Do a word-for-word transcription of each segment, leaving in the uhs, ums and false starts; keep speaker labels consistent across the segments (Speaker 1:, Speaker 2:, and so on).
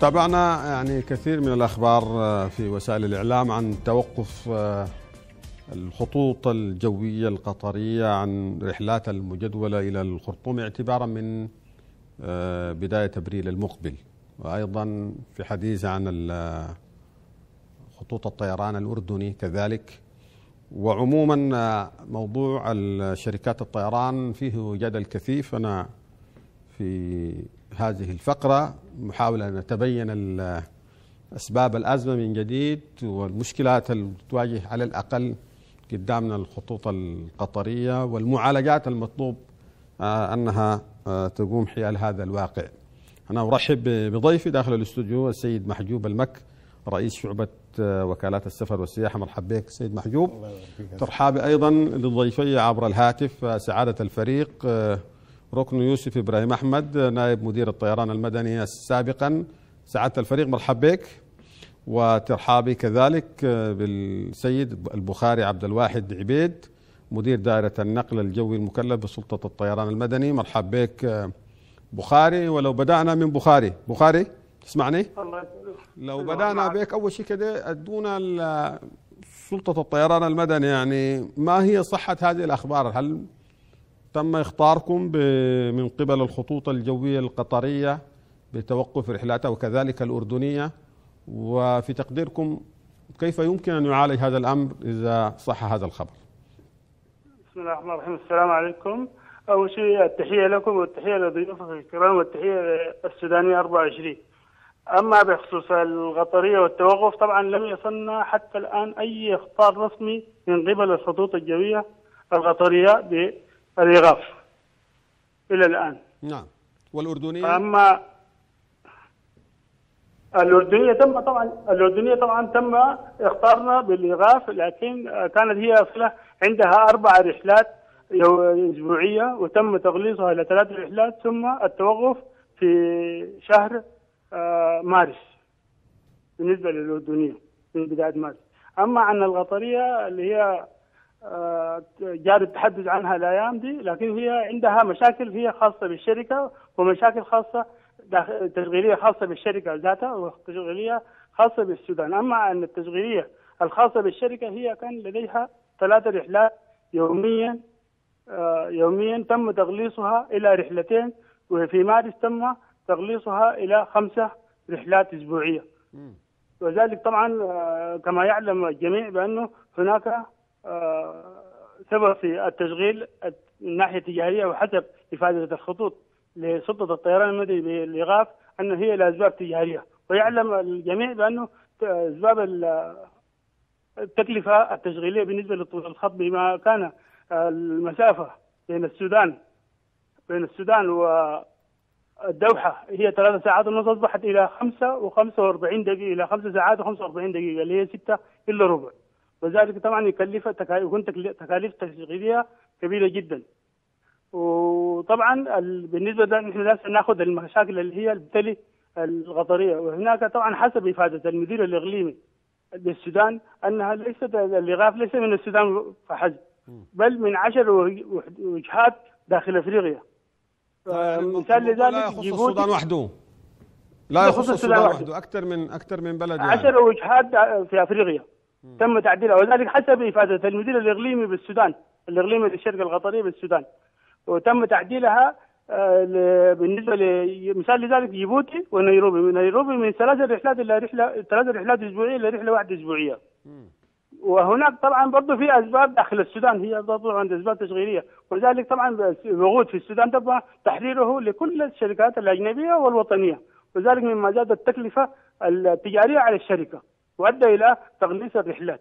Speaker 1: تابعنا يعني كثير من الأخبار في وسائل الإعلام عن توقف الخطوط الجوية القطرية عن رحلات المجدولة إلى الخرطوم اعتبارا من بداية أبريل المقبل، وأيضا في حديث عن خطوط الطيران الأردني كذلك. وعموما موضوع شركات الطيران فيه جدل كثيف. أنا في هذه الفقرة محاولة أن نتبين أسباب الأزمة من جديد والمشكلات التي تواجه على الأقل قدامنا الخطوط القطرية والمعالجات المطلوب أنها تقوم حيال هذا الواقع. أنا أرحب بضيفي داخل الاستوديو السيد محجوب المك، رئيس شعبة وكالات السفر والسياحة. مرحبا بك سيد محجوب. ترحابي أيضا للضيفي عبر الهاتف سعادة الفريق ركن يوسف إبراهيم أحمد، نائب مدير الطيران المدني سابقا. سعادة الفريق مرحبا بك. وترحابي كذلك بالسيد البخاري عبد الواحد عبيد، مدير دائرة النقل الجوي المكلف بسلطة الطيران المدني. مرحبا بك بخاري. ولو بدأنا من بخاري، بخاري تسمعني؟ لو بدأنا بك أول شيء كده أدونا سلطة الطيران المدني، يعني ما هي صحة هذه الأخبار؟ هل تم إخطاركم من قبل الخطوط الجوية القطرية بتوقف رحلاتها وكذلك الأردنية؟ وفي تقديركم كيف يمكن أن يعالج هذا الأمر إذا صح هذا الخبر؟
Speaker 2: بسم الله الرحمن الرحيم. السلام عليكم. أول شيء التحية لكم والتحية لضيوفك الكرام والتحية للسودانية أربعة وعشرين. أما بخصوص القطرية والتوقف، طبعا لم يصلنا حتى الآن أي إخطار رسمي من قبل الخطوط الجوية القطرية بالإيقاف إلى الآن.
Speaker 1: نعم. والأردنية؟
Speaker 2: أما الأردنية تم طبعا الأردنية طبعا تم إخطارنا بالإيقاف، لكن كانت هي أصلا عندها أربع رحلات أسبوعية وتم تغليظها إلى ثلاث رحلات ثم التوقف في شهر مارس بالنسبة للأردنية من بداية مارس. أما عن القطرية اللي هي جاري التحدث عنها الأيام دي، لكن هي عندها مشاكل هي خاصة بالشركة ومشاكل خاصة تشغيلية خاصة بالشركة ذاتها وتشغيلية خاصة بالسودان. أما عن التشغيلية الخاصة بالشركة هي كان لديها ثلاث رحلات يوميا يوميا تم تغليصها إلى رحلتين، وفي مارس تم تغليصها إلى خمسة رحلات أسبوعية. وذلك طبعا كما يعلم الجميع بأنه هناك سبب في التشغيل من الناحية التجارية، وحسب إفادة الخطوط لسلطة الطيران المدني بالإيقاف أنه هي لأسباب تجارية. ويعلم الجميع بأنه أسباب التكلفة التشغيلية بالنسبة لطول الخط بما كان المسافة بين السودان بين السودان والدوحة هي ثلاث ساعات ونص، أصبحت إلى خمسة وخمسة وأربعين دقيقة إلى خمسة ساعات وخمسة وأربعين دقيقة اللي هي ستة إلا ربع. وذلك طبعا يكلف يكون تكاليف تشغيلية كبيرة جدا. وطبعا بالنسبة لنا نحن لازم ناخذ المشاكل اللي هي بالتالي القطرية، وهناك طبعا حسب إفادة المدير الإقليمي للسودان أنها ليست الإيقاف ليس من السودان فحسب، بل من عشر وجهات داخل أفريقيا.
Speaker 1: مثال لذلك لا يخص السودان وحده، لا يخص السودان وحده، أكثر من أكثر من بلد يعني.
Speaker 2: عشر وجهات في أفريقيا م. تم تعديلها، وذلك حسب إفادة المدير الإقليمي بالسودان الإقليمي للشركة القطرية بالسودان، وتم تعديلها بالنسبة لمثال لذلك جيبوتي ونيروبي. من نيروبي من ثلاث رحلات إلى رحلة ثلاث رحلات أسبوعية إلى رحلة واحدة أسبوعية. م. وهناك طبعا برضه في أسباب داخل السودان هي طبعا أسباب تشغيلية، وذلك طبعا وجود في السودان طبعا تحريره لكل الشركات الأجنبية والوطنية، وذلك مما زاد التكلفة التجارية على الشركة وأدى إلى تغليص الرحلات.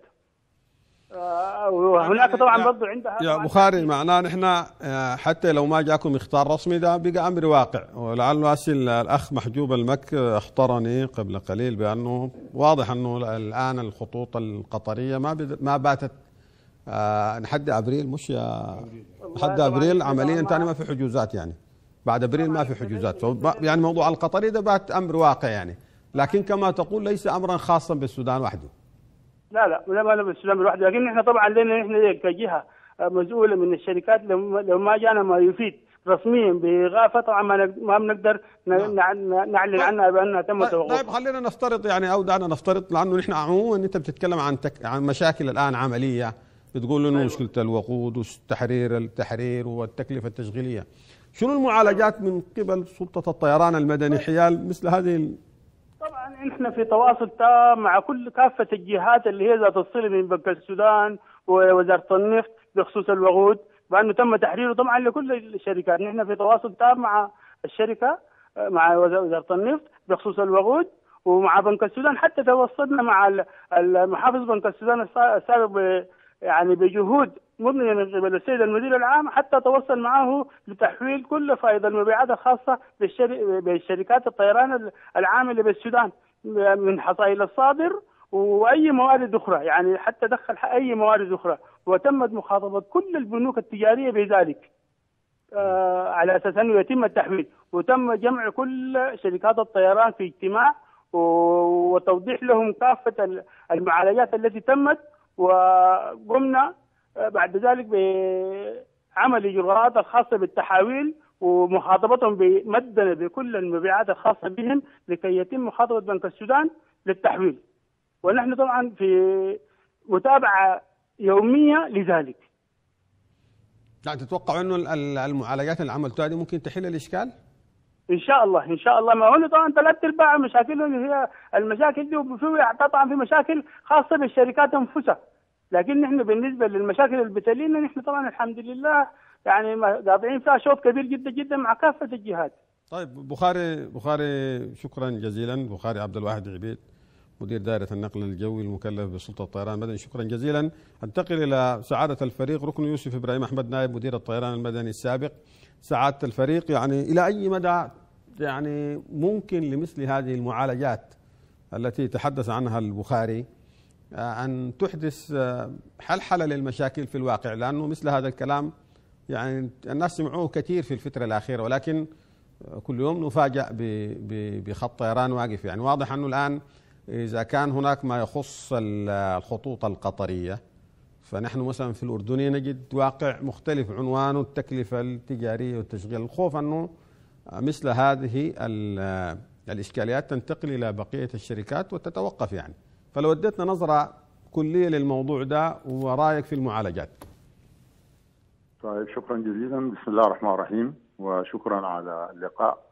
Speaker 2: وهناك طبعا برضه عندها
Speaker 1: يا بخاري معناه نحن حتى لو ما جاكم اختار رسمي ده بقى امر واقع. ولعله اسال الاخ محجوب المك اخطرني قبل قليل بانه واضح انه الان الخطوط القطريه ما ما باتت لحد ابريل، مش يا لحد ابريل عمليا ثاني ما في حجوزات، يعني بعد ابريل ما في حجوزات. يعني موضوع القطري ده بات امر واقع يعني، لكن كما تقول ليس امرا خاصا بالسودان وحده.
Speaker 2: لا لا لا ما بالسودان لوحده، لكن احنا طبعا لنا احنا كجهه مسؤوله من الشركات لو ما جانا ما يفيد رسميا بإغاثة طبعا ما ما بنقدر نعلن عنها بأنها تم توقفها.
Speaker 1: طيب خلينا نفترض يعني او دعنا نفترض، لانه نحن عموما انت بتتكلم عن تك... عن مشاكل الان عمليه، بتقول انه أيوة. مشكله الوقود والتحرير التحرير والتكلفه التشغيليه. شنو المعالجات من قبل سلطه الطيران المدني حيال مثل هذه ال...
Speaker 2: طبعا نحن في تواصل تام مع كل كافه الجهات اللي هي ذات الصله من بنك السودان ووزاره النفط بخصوص الوقود، بانه تم تحريره طبعا لكل الشركات. نحن في تواصل تام مع الشركه مع وزاره النفط بخصوص الوقود ومع بنك السودان، حتى توصلنا مع المحافظ بنك السودان السابق يعني بجهود مضنيه من قبل السيد المدير العام، حتى توصل معه لتحويل كل فائض المبيعات الخاصه بالشركات الطيران العامله بالسودان من حصائل الصادر واي موارد اخرى، يعني حتى دخل اي موارد اخرى، وتمت مخاطبه كل البنوك التجاريه بذلك آه على اساس انه يتم التحويل، وتم جمع كل شركات الطيران في اجتماع وتوضيح لهم كافه المعالجات التي تمت، وقمنا بعد ذلك بعمل اجراءات الخاصه بالتحاويل ومخاطبتهم بمدنا بكل المبيعات الخاصه بهم لكي يتم مخاطبه بنك السودان للتحويل. ونحن طبعا في متابعه يوميه لذلك.
Speaker 1: يعني تتوقع انه المعالجات اللي عملتوها دي ممكن تحل الاشكال؟
Speaker 2: ان شاء الله ان شاء الله. ما هو طبعا ثلاث ارباع مشاكلهم اللي هي المشاكل دي، وفي طبعا في مشاكل خاصه بالشركات انفسها، لكن نحن بالنسبه للمشاكل اللي بتلينا نحن طبعا الحمد لله يعني قاطعين فيها شوط كبير جدا جدا مع كافه الجهات.
Speaker 1: طيب بخاري بخاري شكرا جزيلا. بخاري عبد الواحد عبيد مدير دائره النقل الجوي المكلف بسلطه الطيران المدني، شكرا جزيلا. انتقل الى سعاده الفريق ركن يوسف ابراهيم احمد نائب مدير الطيران المدني السابق. سعاده الفريق، يعني الى اي مدى يعني ممكن لمثل هذه المعالجات التي تحدث عنها البخاري أن تحدث حلحلة للمشاكل في الواقع؟ لأنه مثل هذا الكلام يعني الناس سمعوه كثير في الفترة الأخيرة، ولكن كل يوم نفاجأ بخط طيران واقف. يعني واضح أنه الآن إذا كان هناك ما يخص الخطوط القطرية، فنحن مثلا في الأردنية نجد واقع مختلف عنوانه التكلفة التجارية والتشغيل. الخوف أنه مثل هذه الإشكاليات تنتقل إلى بقية الشركات وتتوقف يعني. فلو اديتنا نظرة كلية للموضوع ده ورأيك في المعالجات.
Speaker 3: طيب شكرا جزيلا. بسم الله الرحمن الرحيم وشكرا على اللقاء.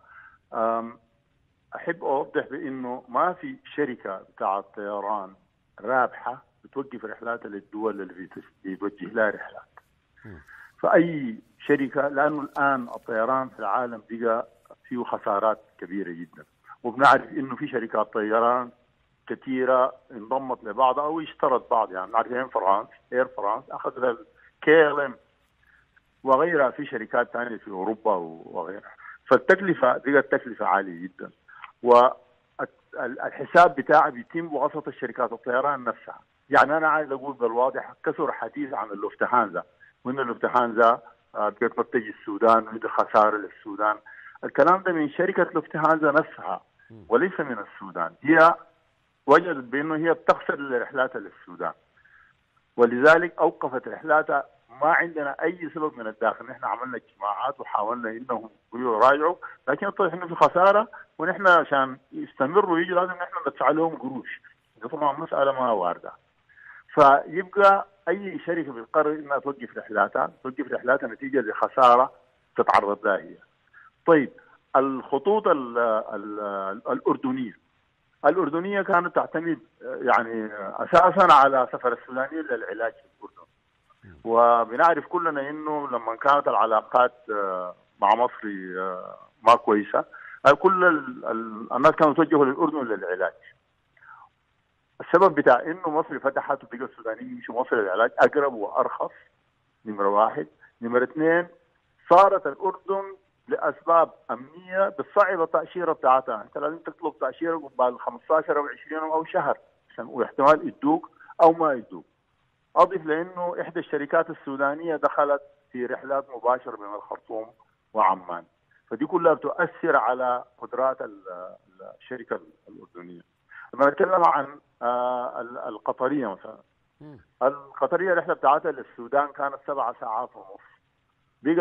Speaker 3: أحب أوضح بأنه ما في شركة بتاعت طيران رابحة بتوقف رحلات للدول اللي بيتوجه لها رحلات. فأي شركة، لأنه الآن الطيران في العالم بقى فيه خسارات كبيرة جدا، وبنعرف أنه في شركات طيران كثيرة انضمت لبعضها أو اشترت بعض. يعني نعرف اير فرانس اير فرانس أخذت كي ال ام وغيرها في شركات ثانية في أوروبا وغيرها. فالتكلفة بقت تكلفة عالية جدا، والحساب بتاعي بيتم بواسطة الشركات الطيران نفسها. يعني أنا عايز أقول بالواضح، كثر حديث عن اللوفتهانزا وإن اللوفتهانزا بقت تجي السودان وإذا خسارة للسودان. الكلام ده من شركة لوفتهانزا نفسها وليس من السودان. هي وجدت بأنه هي بتخسر رحلاتها للسودان، ولذلك أوقفت رحلاتها. ما عندنا أي سبب من الداخل. نحن عملنا اجتماعات وحاولنا إنهم يراجعوا، لكن طلع إنه في خسارة، ونحن عشان يستمروا يجوا لازم نحن ندفع لهم قروش. طبعا مسألة ما واردة. فيبقى أي شركة بتقرر إنها توقف رحلاتها توقف رحلاتها نتيجة لخسارة تتعرض لها هي. طيب الخطوط ال ال الأردنية الأردنية كانت تعتمد يعني أساسا على سفر السودانيين للعلاج في الأردن، وبنعرف كلنا إنه لما كانت العلاقات مع مصر ما كويسة، كل الناس كانوا يتوجهوا للأردن للعلاج. السبب بتاع إنه مصر فتحت وبقى السودانيين يمشوا مصر للعلاج أقرب وأرخص، نمرة واحد. نمرة اثنين، صارت الأردن لأسباب أمنية بالصعب التأشيرة بتاعتها. أنت لازم تطلب تأشيرة قبل خمسطعش أو عشرين أو شهر عشان واحتمال يدوك أو ما يدوك. أضف لأنه إحدى الشركات السودانية دخلت في رحلات مباشرة بين الخرطوم وعمان، فدي كلها بتؤثر على قدرات الشركة الأردنية. لما نتكلم عن القطرية مثلا، القطرية الرحلة بتاعتها للسودان كانت سبع ساعات ونص، بقت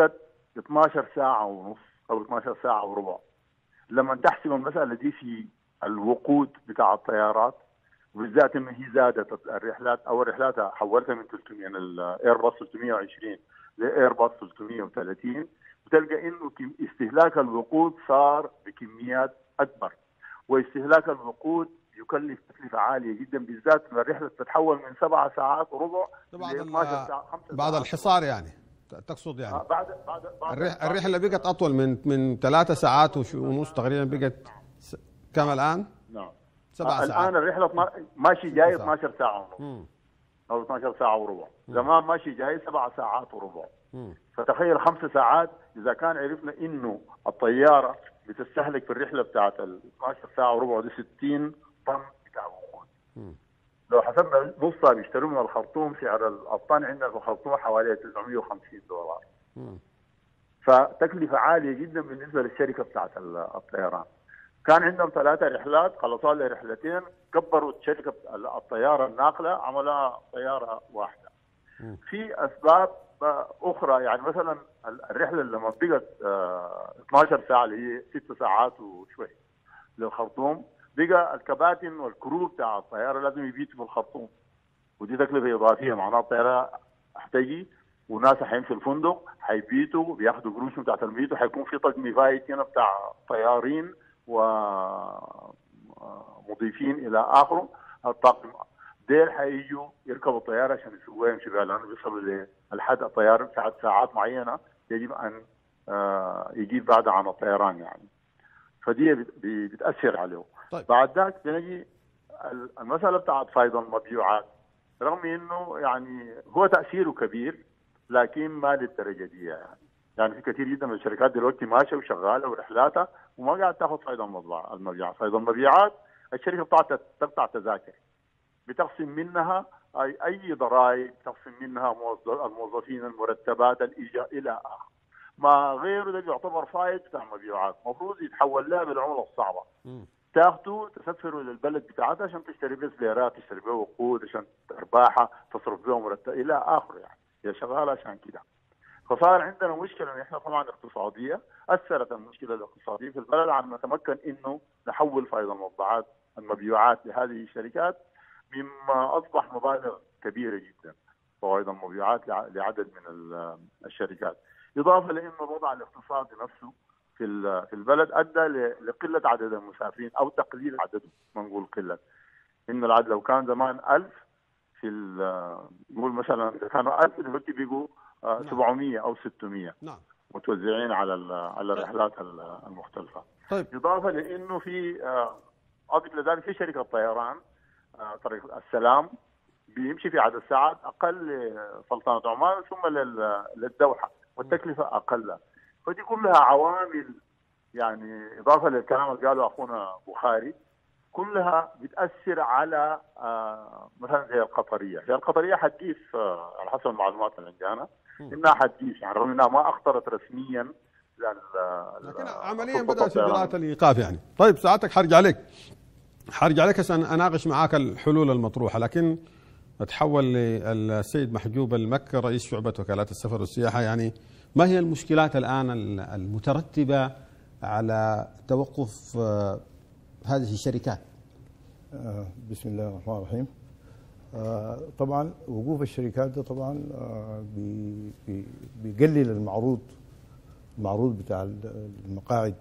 Speaker 3: اثناشر ساعة ونص أو اثناشر ساعة وربع. لما تحسب المسألة دي في الوقود بتاع الطيارات، وبالذات انه هي زادت الرحلات، او الرحلات حولتها من ثلاثمية من الايرباص ثلاثمية وعشرين لايرباص ثلاثمية وثلاثين، بتلقى انه استهلاك الوقود صار بكميات اكبر، واستهلاك الوقود يكلف تكلفه عاليه جدا، بالذات لما الرحله تتحول من سبع ساعات وربع ل اثناشر ساعه خمس ساعات
Speaker 1: بعد الحصار يعني تقصد يعني؟
Speaker 3: آه بعد بعد, بعد
Speaker 1: الرحله بقت اطول من من ثلاث ساعات ونص تقريبا، بقت كم الان؟
Speaker 3: نعم
Speaker 1: سبع ساعات.
Speaker 3: الان الرحله ماشي جاي اثناشر ساعه ونص او اثناشر ساعه وربع، زمان ماشي جاي سبع ساعات وربع. مم. فتخيل خمس ساعات، اذا كان عرفنا انه الطياره بتستهلك في الرحله بتاعت ال اثناشر ساعه وربع دي ستين طن بتاع وقود. لو حسبنا نصها بيشتروا من الخرطوم، سعر الطن عندنا في الخرطوم حوالي تسعمية وخمسين دولار. مم. فتكلفه عاليه جدا بالنسبه للشركه بتاعت الطيران. كان عندهم ثلاثة رحلات، خلصوا لها رحلتين، كبروا شركة الطيارة الناقلة عملها طيارة واحدة. م. في أسباب أخرى، يعني مثلا الرحلة لما بقت اثناشر ساعة اللي هي ست ساعات وشوي للخرطوم، بقى الكباتن والكرو بتاع الطيارة لازم يبيتوا في الخرطوم، ودي تكلفة إضافية. معناها الطيارة هتجي وناس حين في الفندق حيبيتوا، بياخدوا قروشهم بتاعت البيت، وحيكون في طقم فايت هنا بتاع طيارين ومضيفين الى اخره. الطاقم ديل حييجوا يركبوا الطياره عشان يسووها يمشي بها، لانه بيوصلوا للحد الطياره بتاعت ساعات معينه يجب ان يجيب بعدها عن الطيران يعني. فدي بتاثر عليه. طيب. بعد ذاك بنجي المساله بتاعت فايض المبيعات، رغم انه يعني هو تاثيره كبير لكن ما للدرجه دي يعني. يعني في كثير جدا من الشركات دلوقتي ماشيه وشغاله ورحلاتها وما قاعد تاخذ فايض المبيعات. فايض المبيعات الشركه بتاعتها تقطع تذاكر، بتقسم منها اي اي ضرائب، تقسم منها الموظفين، المرتبات، الايجار الى اخره. ما غيره ده يعتبر فايض بتاع مبيعات، المفروض يتحول لها بالعمله الصعبه. تاخده تسفره للبلد بتاعتها عشان تشتري بس ليرات، تشتري بها وقود، عشان ارباحها، تصرف بها مرتب الى اخره يعني. هي شغاله عشان كده. فصار عندنا مشكله ان احنا طبعا اقتصاديه، اثرت المشكله الاقتصاديه في البلد عن نتمكن انه نحول فائض المبيعات المبيعات لهذه الشركات، مما اصبح مبالغ كبيره جدا فوائد المبيعات لعدد من الشركات، اضافه لانه الوضع الاقتصادي نفسه في في البلد ادى لقله عدد المسافرين او تقليل عددهم. ما نقول قله، انه العدد لو كان زمان ألف في نقول مثلا اذا كانوا ألف دلوقتي بيجوا سبعمية او ستمية. نعم. متوزعين على على الرحلات المختلفه. طيب. اضافه لانه في اضف لذلك في شركه طيران طريق السلام بيمشي في عدد ساعات اقل لسلطنه عمان ثم للدوحه، والتكلفه اقل. فدي كلها عوامل يعني اضافه للكلام اللي قاله اخونا بخاري، كلها بتاثر على مثلا زي القطريه. زي القطريه حتضيف على حسب المعلومات اللي عندنا انها حتضيف، يعني رغم انها ما اخطرت رسميا
Speaker 1: لكن عمليا بدات في اجراءات الايقاف يعني. طيب ساعتك حرجع لك حرجع لك عشان اناقش معاك الحلول المطروحه، لكن اتحول للسيد محجوب المكي رئيس شعبه وكالات السفر والسياحه. يعني ما هي المشكلات الان المترتبه على توقف هذه الشركات؟
Speaker 4: بسم الله الرحمن الرحيم. طبعا وقوف الشركات ده طبعا بيقلل المعروض المعروض بتاع المقاعد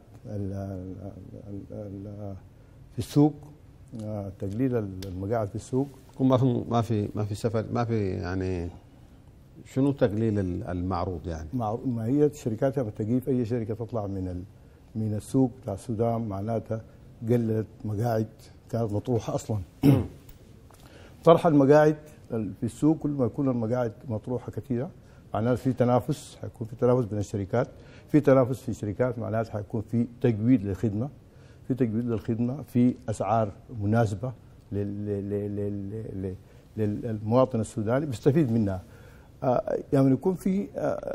Speaker 4: في السوق، تقليل المقاعد في السوق.
Speaker 1: ما في ما في ما في سفر ما في يعني شنو تقليل المعروض يعني؟
Speaker 4: ما هي الشركات لما تجي اي شركه تطلع من من السوق بتاع السودان معناتها قلت مقاعد كانت مطروحه اصلا. طرح المقاعد في السوق كل ما يكون المقاعد مطروحه كثيره معناته في تنافس، حيكون في تنافس بين الشركات، في تنافس في الشركات معناته حيكون في تجويد للخدمه، في تجويد للخدمه، في اسعار مناسبه للمواطن السوداني بيستفيد منها. يعني يكون في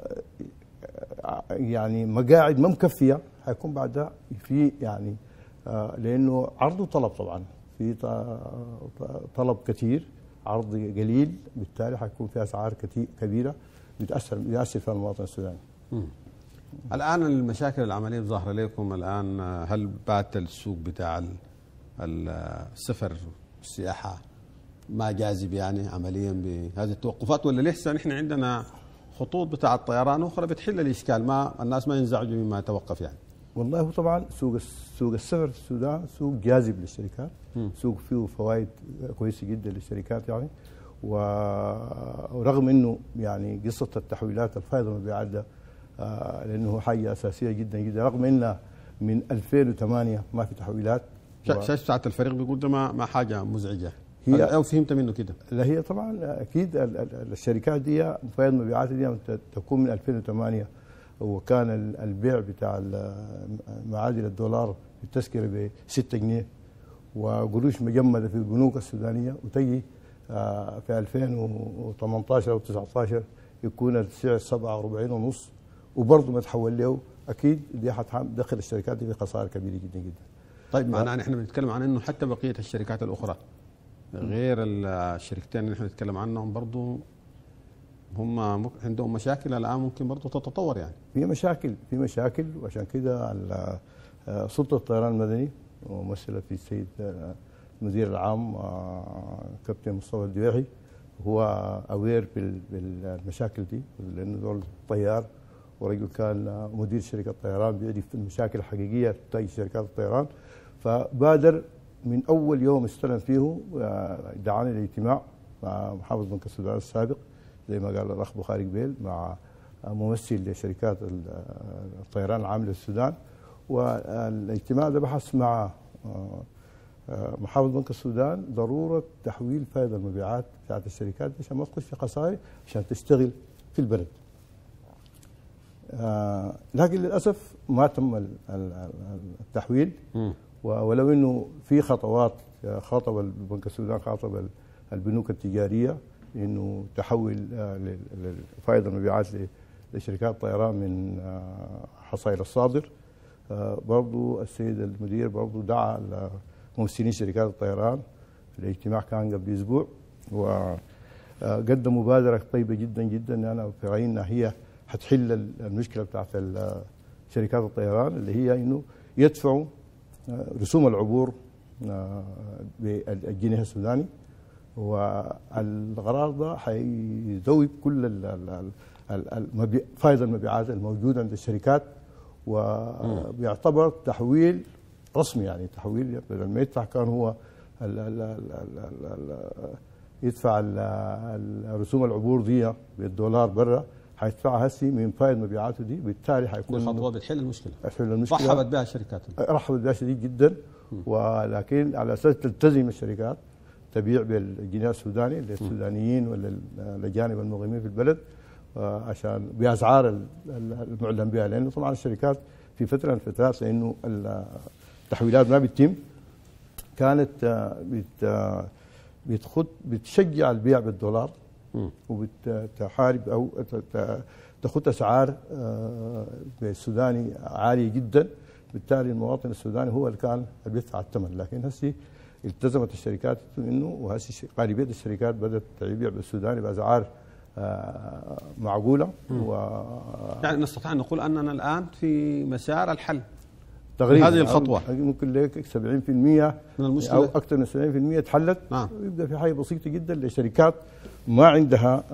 Speaker 4: يعني مقاعد ما مكفيه حيكون بعدها في يعني لانه عرض وطلب، طبعا في طلب كثير عرض قليل، بالتالي حيكون في اسعار كثير كبيره بتاثر بيأثر فيها المواطن السوداني.
Speaker 1: الآن المشاكل العملية ظاهرة لكم الآن، هل بات السوق بتاع السفر والسياحة ما جاذب يعني عمليا بهذه التوقفات، ولا لسه نحن عندنا خطوط بتاع الطيران أخرى بتحل الإشكال، ما الناس ما ينزعجوا مما توقف يعني؟
Speaker 4: والله هو طبعا سوق سوق السفر في السودان سوق جاذب للشركات، م. سوق فيه فوائد كويسة جدا للشركات يعني، ورغم انه يعني قصة التحويلات الفائضة المبيعات ده آه لانه حاجة أساسية جدا جدا، رغم انه من ألفين وثمانية ما في تحويلات.
Speaker 1: شاشة بتاعت الفريق بيقول ده ما ما حاجة مزعجة، هي او فهمت منه كده؟
Speaker 4: لا هي طبعا اكيد الشركات دي فائض المبيعات دي تكون من ألفين وثمانية، وكان البيع بتاع معادل الدولار في التذكره ب ستة جنيه، وقروش مجمده في البنوك السودانيه، وتجي في ألفين وثمانية عشر او تسعة عشر يكون السعر سبعة وأربعين ونص، وبرضه ما تحول له، اكيد دي حتدخل الشركات دي في خسائر كبيره جدا جدا.
Speaker 1: طيب معناه احنا بنتكلم عن انه حتى بقيه الشركات الاخرى غير الشركتين اللي احنا بنتكلم عنهم برضه هم عندهم مشاكل الان ممكن برضه تتطور يعني؟
Speaker 4: في مشاكل في مشاكل وعشان كده سلطه الطيران المدني وممثله في السيد المدير العام كابتن مصطفى الدويحي هو اوير بالمشاكل دي، لانه دول طيار ورجل كان مدير شركه طيران بيعرف المشاكل الحقيقيه تواجه شركات الطيران، فبادر من اول يوم استلم فيه دعاني الاجتماع مع محافظ بنك السودان السابق زي ما قال الاخ بخاري قبيل، مع ممثل لشركات الطيران العام للسودان، والاجتماع ده بحث مع محافظ بنك السودان ضروره تحويل فائض المبيعات بتاعت الشركات دي عشان ما تخش في خسائر عشان تشتغل في البلد. لكن للاسف ما تم التحويل، ولو انه في خطوات خاطب بنك السودان خاطب البنوك التجاريه انه تحول فائض المبيعات لشركات الطيران من حصائل الصادر. برضو السيد المدير برضو دعا ممثلين شركات الطيران، الاجتماع كان قبل اسبوع، وقدم مبادره طيبه جدا جدا انا في رايي انها هي حتحل المشكله بتاعت شركات الطيران، اللي هي انه يدفعوا رسوم العبور بالجنيه السوداني، والقرار ده حيذوب كل فائض المبيعات الموجوده عند الشركات، وبيعتبر تحويل رسمي، يعني تحويل بدل ما يدفع كان هو ال ال ال ال ال يدفع رسوم العبور دي بالدولار برا، حيدفعها هسي من فائض مبيعاته دي، بالتالي حيكون
Speaker 1: خطوه بتحل المشكله.
Speaker 4: تحل المشكله
Speaker 1: رحبت بها الشركات،
Speaker 4: رحبت بها شديد جدا، ولكن على اساس تلتزم الشركات تبيع بالجنيه السوداني للسودانيين ولا الاجانب المقيمين في البلد عشان باسعار المعلن بها، لانه طبعا الشركات في فتره من الفترات لانه التحويلات ما بتتم كانت بت بتخد بتشجع البيع بالدولار وبتحارب او تخد اسعار بالسوداني عاليه جدا، بالتالي المواطن السوداني هو اللي كان بيدفع الثمن. لكن هسه التزمت الشركات انه وهسه غالبيه الشركات بدات تبيع بالسوداني باسعار معقوله، و
Speaker 1: يعني نستطيع ان نقول اننا الان في مسار الحل
Speaker 4: تقريبا.
Speaker 1: هذه الخطوه
Speaker 4: ممكن لك سبعين بالمئة
Speaker 1: من المشكله
Speaker 4: او اكثر من سبعين بالمئة تحلت.
Speaker 1: نعم.
Speaker 4: يبقى في حاجه بسيطه جدا لشركات ما عندها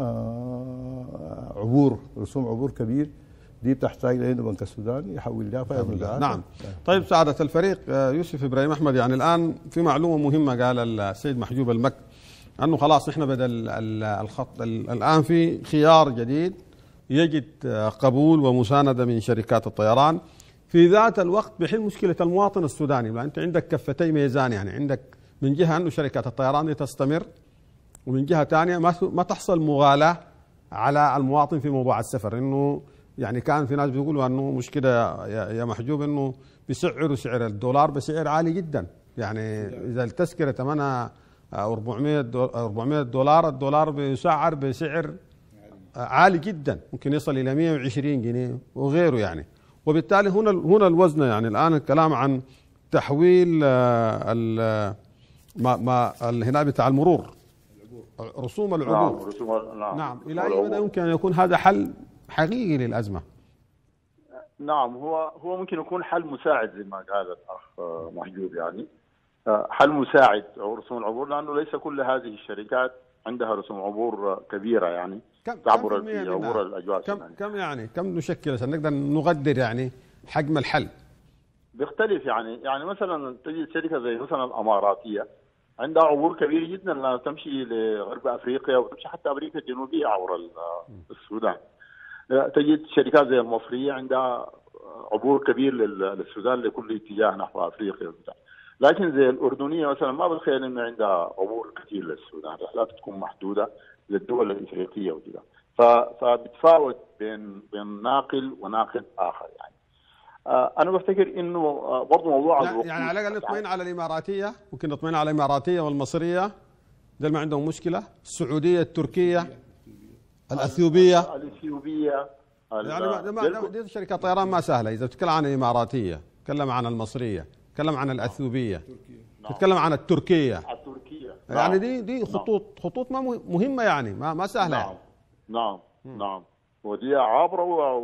Speaker 4: عبور رسوم عبور كبير، دي بتحتاج لانه بنك السودان يحول لها فائض مبيعات.
Speaker 1: نعم. طيب سعاده الفريق يوسف ابراهيم احمد، يعني الان في معلومه مهمه قال السيد محجوب المك انه خلاص نحن بدل الخط الان في خيار جديد يجد قبول ومسانده من شركات الطيران، في ذات الوقت بحل مشكله المواطن السوداني. ما انت عندك كفتي ميزان، يعني عندك من جهه انه شركات الطيران دي تستمر، ومن جهه ثانيه ما ما تحصل مغالاه على المواطن في موضوع السفر. انه يعني كان في ناس بيقولوا انه مشكله يا محجوب انه بيسعروا سعر الدولار بسعر عالي جدا، يعني اذا التذكره ثمنها أربعمئة دولار، الدولار بيسعر بسعر عالي جدا، ممكن يصل الى مئة وعشرين جنيه وغيره يعني. وبالتالي هنا هنا الوزن، يعني الان الكلام عن تحويل ال ما ما هنا بتاع المرور رسوم العبور.
Speaker 3: نعم رسوم
Speaker 1: نعم. الى اي مدى يمكن ان يكون هذا حل حقيقي للازمه؟
Speaker 3: نعم، هو هو ممكن يكون حل مساعد زي ما قال الاخ محجوب، يعني حل مساعد او رسوم العبور، لانه ليس كل هذه الشركات عندها رسوم عبور كبيره يعني
Speaker 1: كم
Speaker 3: تعبر
Speaker 1: كم
Speaker 3: عبور الاجواء
Speaker 1: كم كم يعني كم نشكل عشان نقدر نقدر يعني حجم الحل؟
Speaker 3: بيختلف يعني يعني مثلا تجد شركه زي مثلا الاماراتيه عندها عبور كبير جدا، لانها تمشي لغرب افريقيا وتمشي حتى امريكا الجنوبيه عبر السودان. تجد شركات زي المصريه عندها عبور كبير للسودان لكل اتجاه نحو افريقيا وبتاع. لكن زي الاردنيه مثلا ما بتخيل انه عندها عبور كثير للسودان، رحلات تكون محدوده للدول الافريقيه وكذا، فبتفاوت بين بين ناقل وناقل اخر يعني. آه انا بفتكر انه آه برضه موضوع
Speaker 1: الوقود يعني على الاقل نطمئن على الاماراتيه، ممكن نطمئن على الاماراتيه والمصريه ده ما عندهم مشكله، السعوديه، التركيه، الاثيوبيه
Speaker 3: الاثيوبيه
Speaker 1: يعني ما دي شركه طيران ما سهله. اذا بتتكلم عن الاماراتيه، تتكلم عن المصريه، تتكلم عن الاثيوبيه، تتكلم عن التركيه
Speaker 3: التركيه
Speaker 1: يعني دي دي خطوط خطوط ما مهمه يعني ما ما سهله
Speaker 3: نعم
Speaker 1: يعني.
Speaker 3: نعم نعم ودي عابره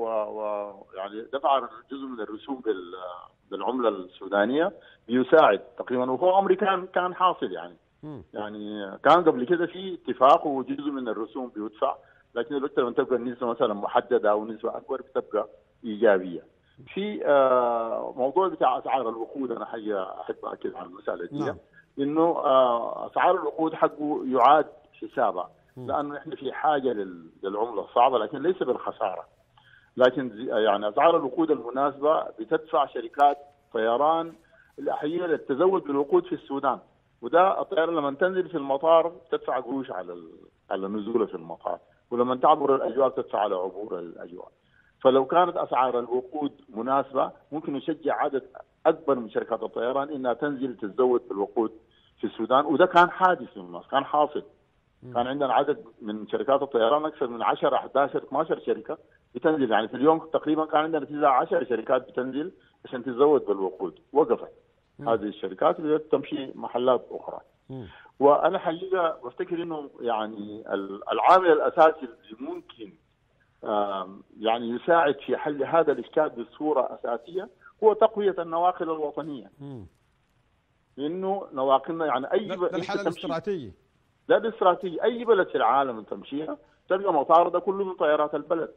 Speaker 3: ويعني دفع جزء من الرسوم بالعمله السودانيه بيساعد تقريبا، وهو امر كان كان حاصل يعني م. يعني كان قبل كده في اتفاق وجزء من الرسوم بيدفع، لكن الوقت لما تبقى النسبه مثلا محدده او نسبه اكبر بتبقى ايجابيه. في موضوع بتاع اسعار الوقود، انا حقيقه احب اكد على المساله دي نعم. انه اسعار الوقود حقه يعاد حسابها، لانه احنا في حاجه للعمله الصعبه لكن ليس بالخساره. لكن يعني اسعار الوقود المناسبه بتدفع شركات طيران الاحياء للتزود بالوقود في السودان، وده الطياره لما تنزل في المطار تدفع قروش على على نزوله في المطار، ولما تعبر الاجواء تدفع على عبور الاجواء. فلو كانت اسعار الوقود مناسبه ممكن نشجع عدد اكبر من شركات الطيران انها تنزل تتزود بالوقود في السودان، وده كان حادث في مصر، كان حاصل. كان عندنا عدد من شركات الطيران اكثر من عشرة احد عشر اثني عشر شركه بتنزل، يعني في اليوم تقريبا كان عندنا تسعة عشر شركات بتنزل عشان تتزود بالوقود، وقفت م. هذه الشركات بدات تمشي محلات اخرى. م. وانا حقيقه بفتكر انه يعني العامل الاساسي اللي ممكن يعني يساعد في حل هذا الاشكال بصوره اساسيه هو تقويه النواقل الوطنيه. م. لانه نواقلنا يعني اي
Speaker 1: ده الحل الاستراتيجي،
Speaker 3: لا باستراتيجي، اي بلد في العالم تمشيها تلقى مطار ده كله من طيارات البلد.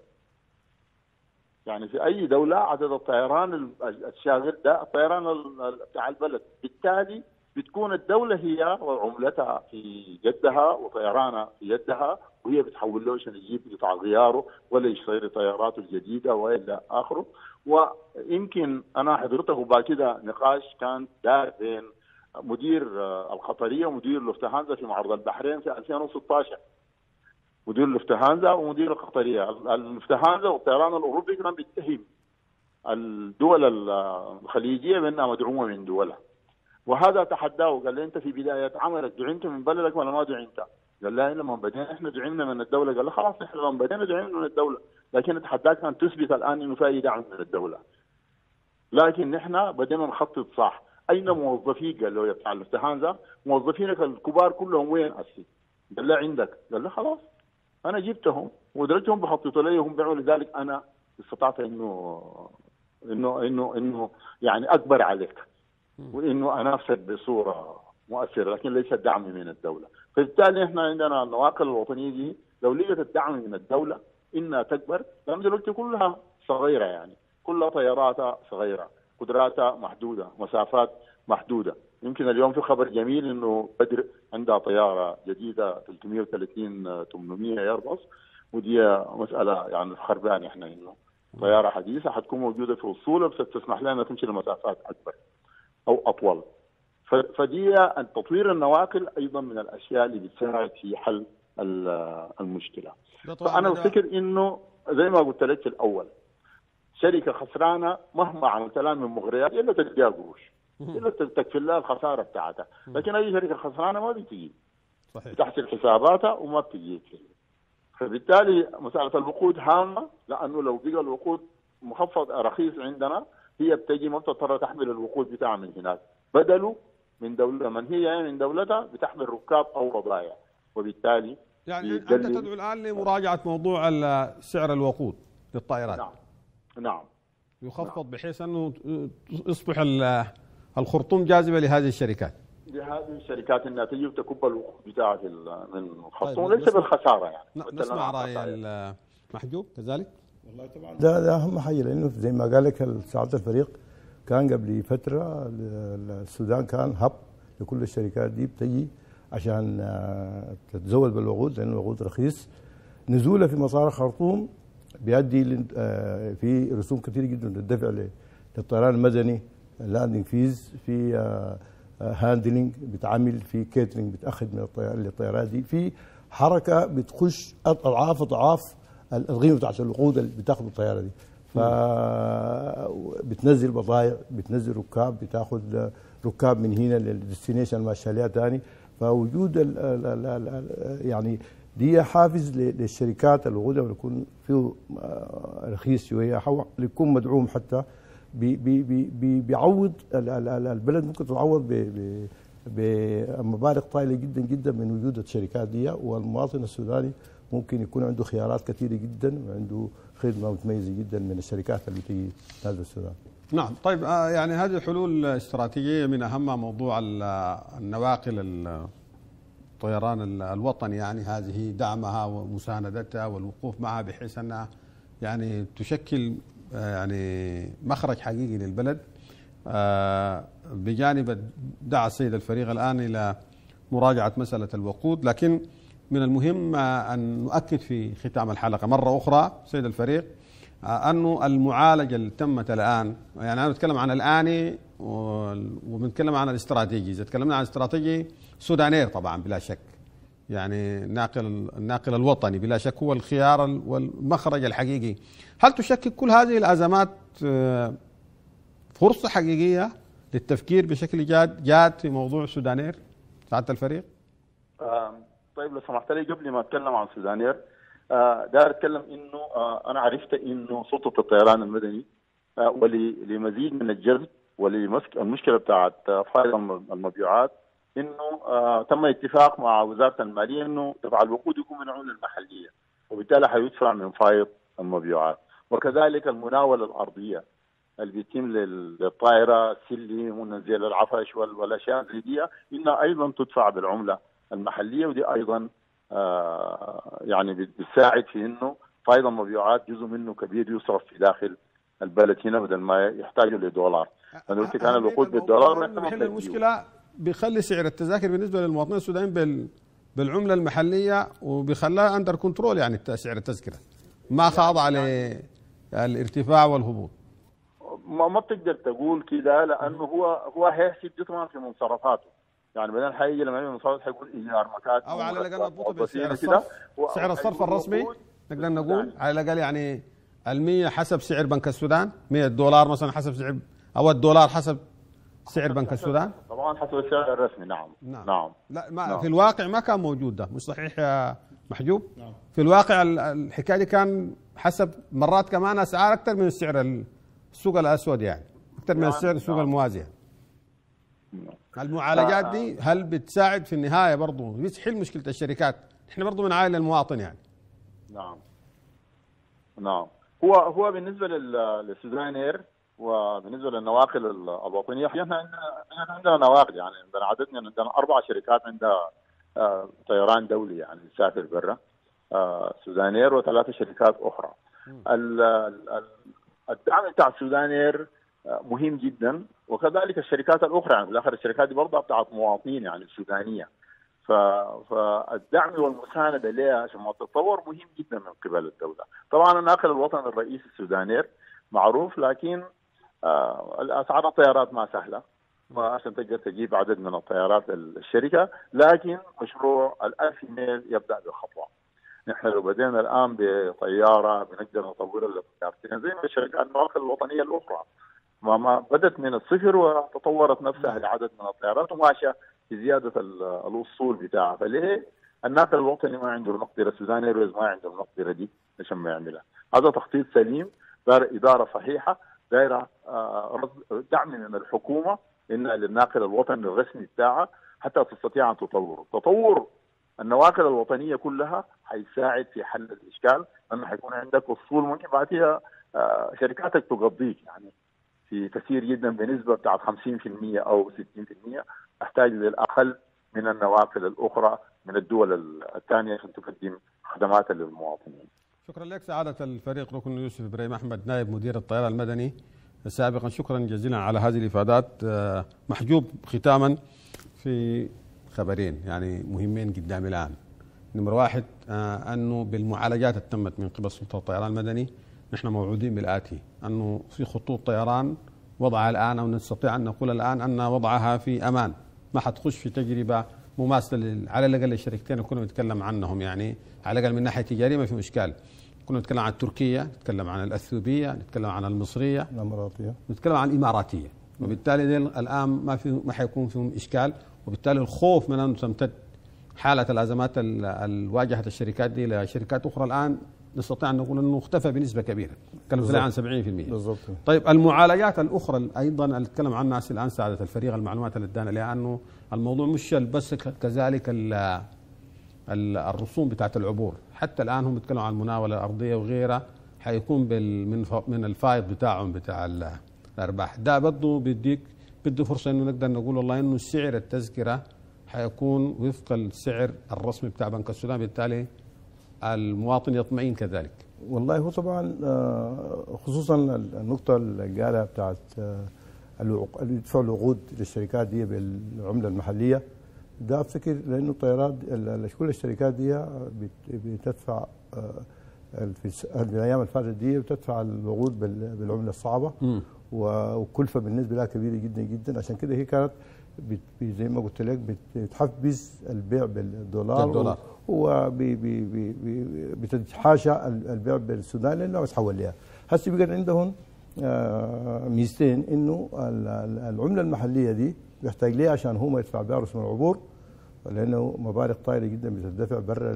Speaker 3: يعني في اي دوله عدد الطيران الشاغل ده الطيران بتاع البلد، بالتالي بتكون الدوله هي وعملتها في يدها وطيرانها في يدها، وهي بتحول له عشان يجيب قطع غياره ولا يشتري طياراته الجديده والى اخره. ويمكن انا حضرته بعد كده نقاش كان دار بين مدير القطريه ومدير لوفتهانزا في معرض البحرين في ألفين وستة عشر. مدير لوفتهانزا ومدير القطريه، اللوفتهانزا والطيران الاوروبي كان بيتهم الدول الخليجيه بانها مدعومه من دولها، وهذا تحداه وقال لي انت في بدايه عملك دعمت من بلدك ولا ما دعمت؟ قال لا لما بدينا احنا دعمنا من الدوله. قال له خلاص احنا لما بدينا دعمنا من الدوله، لكن اتحداك ان تثبت الان انه في اي دعم من الدوله. لكن احنا بدينا نخطط صح. اين موظفيك؟ قال له يا بتاع اللوفتهانزا موظفينك الكبار كلهم وين اسي؟ قال له عندك. قال له خلاص انا جبتهم ودرجتهم بخططوا لي وهم بيعملوا لذلك انا استطعت انه انه انه انه يعني اكبر عليك وانه انافسك بصوره مؤثره، لكن ليس الدعم من الدوله. فبالتالي احنا عندنا النواقل الوطنيه دي لو لقت الدعم من الدوله انها تكبر، لان دلوقتي كلها صغيره يعني كلها طياراتها صغيره، قدراتها محدوده، مسافات محدوده. يمكن اليوم في خبر جميل انه بدر عندها طياره جديده ثلاثمئة وثلاثين ثمانمئة ايرباص، ودي مساله يعني خربانه احنا انه طياره حديثه حتكون موجوده في وصولها بس تسمح لنا تمشي لمسافات اكبر او اطول. فدي تطوير النواقل ايضا من الاشياء اللي بتساعد في حل المشكله. فانا بفتكر انه زي ما قلت لك في الاول، شركه خسرانه مهما عملت لها من مغريات الا تلقاها قروش، الا تكفي لها الخساره بتاعتها، لكن اي شركه خسرانه ما بتجي صحيح بتحسب حساباتها وما بتجي. فبالتالي مساله الوقود هامه، لانه لو بقى الوقود مخفض رخيص عندنا هي بتجي ما بتضطر تحمل الوقود بتاعها من هناك، بدلوا من دوله من هي من دولتها بتحمل ركاب او بضائع، وبالتالي
Speaker 1: يعني انت تدعو الان لمراجعه موضوع سعر الوقود للطائرات.
Speaker 3: نعم نعم
Speaker 1: يخفض بحيث انه يصبح الخرطوم جاذبه لهذه الشركات.
Speaker 3: لهذه الشركات انها تجي وتكب الوقود بتاعها من الخرطوم.
Speaker 1: طيب
Speaker 3: ليس بالخساره يعني.
Speaker 1: نسمع راي المحجوب كذلك.
Speaker 4: والله طبعا ده, ده اهم حاجه، لانه زي ما قال لك سعاده الفريق، كان قبل فتره السودان كان هب لكل الشركات دي بتجي عشان تتزود بالوقود، لان الوقود رخيص. نزوله في مصاري خرطوم بيؤدي في رسوم كثيره جدا للدفع للطيران المدني، لاندنج فيز، في هاندلنج بتعمل، في كيترينج بتاخذ من الطيارات دي، في حركه بتخش اضعاف اضعاف القيمه بتاعت الوقود اللي بتاخذ الطياره دي. ف بتنزل بضائع، بتنزل ركاب، بتاخذ ركاب من هنا للديستنيشن ماشيه لها ثاني. فوجود ال ال ال ال يعني دي حافز للشركات الوقود لما يكون فيه رخيص شويه، يكون مدعوم حتى بي بي بي بيعوض البلد، ممكن تتعوض بمبالغ طائله جدا جدا من وجود الشركات دي، والمواطن السوداني ممكن يكون عنده خيارات كثيره جدا وعنده خدمه متميزه جدا من الشركات اللي تيجي هذا السودان.
Speaker 1: نعم. طيب يعني هذه حلول استراتيجيه، من اهمها موضوع النواقل الطيران الوطني، يعني هذه دعمها ومساندتها والوقوف معها بحيث انها يعني تشكل يعني مخرج حقيقي للبلد. بجانب دعا السيد الفريق الآن إلى مراجعة مسألة الوقود، لكن من المهم أن نؤكد في ختام الحلقة مرة أخرى سيد الفريق أنه المعالجة اللي تمت الآن، يعني أنا بتكلم عن الآني وبنتكلم عن الاستراتيجي. إذا تكلمنا عن الاستراتيجي سودانير طبعا بلا شك، يعني الناقل الناقل الوطني بلا شك هو الخيار والمخرج الحقيقي. هل تشكل كل هذه الأزمات فرصة حقيقية للتفكير بشكل جاد جاد في موضوع سودانير سعادة الفريق؟
Speaker 3: آه طيب لو سمحت لي قبل ما اتكلم عن سودانير، آه داير اتكلم انه آه انا عرفت انه سلطة الطيران المدني آه ولمزيد من الجذب وللمشكلة بتاعت فائض المبيعات، انه آه تم اتفاق مع وزاره الماليه انه دفع الوقود يكون من العمله المحليه، وبالتالي حيدفع من فائض المبيعات. وكذلك المناوله الارضيه اللي بيتم للطائره السلم ونزيل العفش والاشياء زي دي، انها ايضا تدفع بالعمله المحليه، ودي ايضا آه يعني بتساعد في انه فائض المبيعات جزء منه كبير يصرف في داخل البلد هنا بدل ما يحتاجوا لدولار. انا قلت كان الوقود بالدولار
Speaker 1: بيحل المشكله، بيخلي سعر التذاكر بالنسبه للمواطنين السودانيين بالعمله المحليه وبيخليها اندر كنترول، يعني سعر التذكره ما خاضع للارتفاع والهبوط.
Speaker 3: ما ما بتقدر تقول كده، لانه هو هو هيحسب جسما في منصرفاته، يعني بدل حيجي لما يعمل منصرف حيقول ايجار مكاتب
Speaker 1: او على الاقل نضبطه بسعر الصرف، سعر الصرف الرسمي نقدر نقول على الاقل يعني المية حسب سعر بنك السودان، مية دولار مثلا حسب سعر، او الدولار حسب سعر بنك السودان.
Speaker 3: طبعا حسب السعر الرسمي. نعم
Speaker 1: نعم,
Speaker 3: نعم.
Speaker 1: لا ما نعم. في الواقع ما كان موجود ده، مش صحيح يا محجوب؟ نعم. في الواقع الحكايه دي كان حسب مرات كمان اسعار اكثر من السعر السوق الاسود، يعني اكثر من السعر السوق نعم. الموازيه. نعم. المعالجات دي هل بتساعد في النهايه برضه بتحل مشكله الشركات؟ احنا برضه بنعاين المواطن يعني.
Speaker 3: نعم نعم. هو هو بالنسبه للسودانير وبالنسبه للنواقل الوطنيه، احنا عندنا عندنا نواقل، يعني عندنا عددنا عندنا اربع شركات عندها آه طيران دولي يعني يسافر برا آه سودانير، وثلاثه شركات اخرى. الدعم بتاع سودانير آه مهم جدا، وكذلك الشركات الاخرى، يعني في الاخر الشركات دي برضه بتاعت مواطنين يعني السودانيه. فالدعم والمسانده لها عشان ما تتطور مهم جدا من قبل الدوله. طبعا الناقل الوطني الرئيسي السودانير معروف، لكن آه الاسعار الطيارات ما سهله، وعشان تقدر تجيب عدد من الطيارات الشركه، لكن مشروع الألف ميل يبدا بخطوه. نحن لو بدينا الان بطياره بنقدر نطورها لطيارتين زي ما الشركات النواقل الوطنيه الاخرى ما, ما بدت من الصفر وتطورت نفسها لعدد من الطيارات وماشيه في زياده الوصول بتاعها. فليه الناقل الوطني ما عنده المقدره، السودان ايرويز ما عنده المقدره دي عشان ما يعملها؟ هذا تخطيط سليم، دار اداره صحيحه، دايره دعم من الحكومه انها للناقل الوطني الرسمي بتاعها حتى تستطيع ان تطور. تطور النواقل الوطنيه كلها حيساعد في حل الاشكال، لانه حيكون عندك وصول ممكن بعدها شركاتك تقضيك يعني في كثير جدا بنسبه بتاعت خمسين بالمئة او ستين بالمئة، احتاج للاقل من النوافذ الاخرى من الدول الثانيه عشان تقدم خدمات للمواطنين.
Speaker 1: شكرا لك سعاده الفريق ركن يوسف ابراهيم احمد نائب مدير الطيران المدني سابقا، شكرا جزيلا على هذه الافادات. محجوب ختاما في خبرين يعني مهمين قدامي الان. نمرة واحد انه بالمعالجات اللي تمت من قبل سلطه الطيران المدني نحن موعودين بالآتي، أنه في خطوط طيران وضعها الآن، أو نستطيع أن نقول الآن أن وضعها في أمان، ما حتخش في تجربة مماثلة على الأقل الشركتين اللي كنا نتكلم عنهم، يعني على الأقل من ناحية تجارية ما في إشكال. كنا نتكلم عن تركيا، نتكلم عن الأثيوبية، نتكلم عن المصرية،
Speaker 4: الإماراتية،
Speaker 1: نتكلم عن الإماراتية، وبالتالي دي الآن ما في ما حيكون فيهم إشكال، وبالتالي الخوف من أن تمتد حالة الأزمات اللي واجهت الشركات دي لشركات أخرى الآن نستطيع أن نقول أنه اختفى بنسبة كبيرة، كانوا عن سبعين بالمئة
Speaker 4: بالضبط.
Speaker 1: طيب المعالجات الأخرى أيضا اللي نتكلم عنها الآن سعادة الفريق، المعلومات اللي ادانا لها أنه الموضوع مش بس كذلك الرسوم بتاعت العبور، حتى الآن هم بيتكلموا عن المناولة الأرضية وغيرها حيكون من من الفايض بتاعهم بتاع الأرباح، ده برضه بيديك بده فرصة إنه نقدر نقول والله إنه سعر التذكرة حيكون وفق السعر الرسمي بتاع بنك السودان، بالتالي المواطن يطمئن كذلك.
Speaker 4: والله هو طبعا خصوصا النقطة اللي قالها بتاعت اللي يدفعوا العقود للشركات دي بالعملة المحلية، ده افتكر لأنه الطيارات كل الشركات دي بتدفع في الأيام اللي فاتت دي بتدفع العقود بالعملة الصعبة، وكلفة بالنسبة لها كبيرة جدا جدا، عشان كده هي كانت زي ما قلت لك بتحفز البيع بالدولار
Speaker 1: الدولار.
Speaker 4: هو بتتحاشى البيع بالسودان لانه بتحول لها. هسه بقى عندهم ميزتين، انه العمله المحليه دي بيحتاج ليها عشان هو ما يدفع بها رسوم العبور، لانه مبالغ طايله جدا بتدفع برا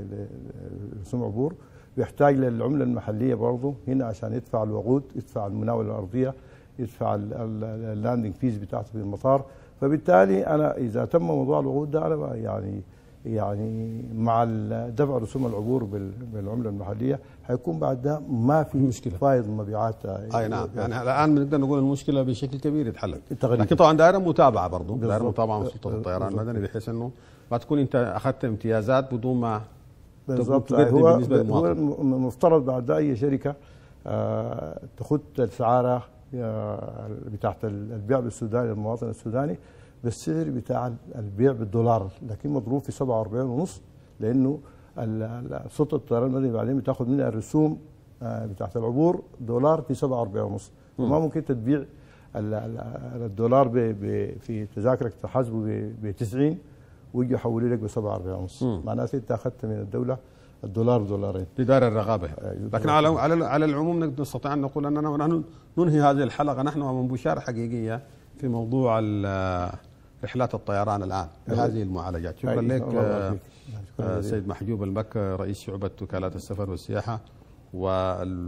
Speaker 4: لرسوم عبور، بيحتاج للعمله المحليه برضه هنا عشان يدفع الوقود، يدفع المناوله الارضيه، يدفع اللاندنج فيز بتاعته في المطار. فبالتالي انا اذا تم موضوع الوقود ده انا يعني يعني مع دفع رسوم العبور بالعمله المحليه حيكون بعد ده ما في
Speaker 1: مشكله
Speaker 4: فايض مبيعات.
Speaker 1: اي نعم، يعني الان بنقدر نقول المشكله بشكل كبير يتحل، لكن طبعا دائره متابعه برضه، دائره متابعه من سلطه الطيران المدني بحيث انه ما تكون انت اخذت امتيازات بدون ما
Speaker 4: بالضبط. هو هو المفترض بعد ده اي شركه آه تخد السعاره بتاعت البيع بالسودان للمواطن السوداني بالسعر بتاع البيع بالدولار، لكن مضروب في سبعة وأربعين ونص، لانه سلطه الطيران المدني بعدين بتاخذ منها الرسوم بتاعت العبور دولار في سبعة وأربعين ونص، وما ممكن تبيع الدولار في تذاكرك تحاسبه ب تسعين ويجي يحولوا لك ب سبعة وأربعين ونص، معناته انت اخذت من الدوله الدولار دولارين
Speaker 1: بدار الرغابه. لكن على على على العموم نستطيع ان نقول اننا ونحن ننهي هذه الحلقه نحن امام بشاره حقيقيه في موضوع رحلات الطيران الان بهذه المعالجات. شكرا لك آه سيد محجوب المكة رئيس شعبة وكالات السفر والسياحة.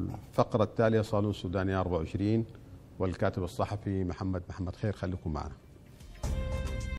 Speaker 1: والفقرة التالية صالون سوداني أربعة وعشرين والكاتب الصحفي محمد محمد خير، خليكم معنا.